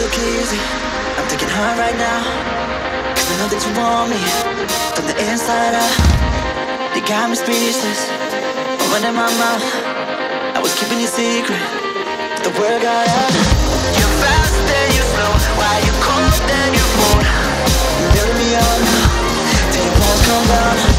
look easy. I'm thinking hard right now, 'cause I know that you want me from the inside out. You got me speechless, opening my mouth. I was keeping you secret, but the word got out. You're fast then you're slow, why you cold then you're cold. You're building me up, till your walls come down.